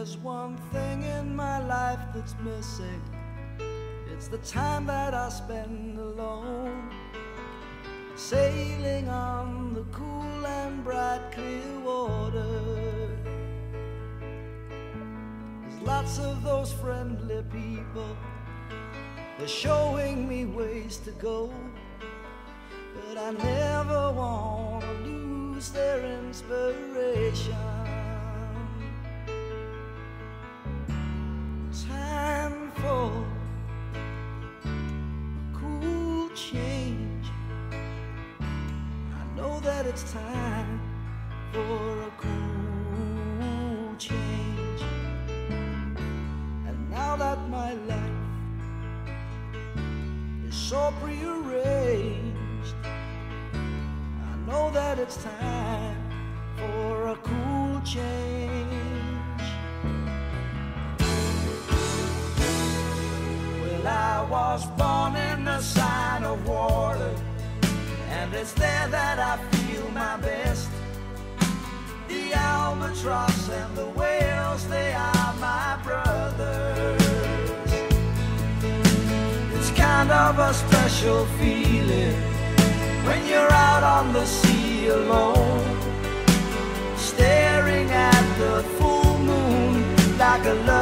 there's one thing in my life that's missing, it's the time that I spend alone, sailing on the cool and bright clear water. There's lots of those friendly people, they're showing me ways to go, but I never want to lose their inspiration. Time for cool change. I know that it's time for a cool change. And now that my life is so prearranged, I know that it's time for a cool change. Well, I was born in the sign of water, and it's there that I feel my best. The albatross and the whales, they are my brothers. It's kind of a special feeling when you're out on the sea alone, staring at the full moon like a lover.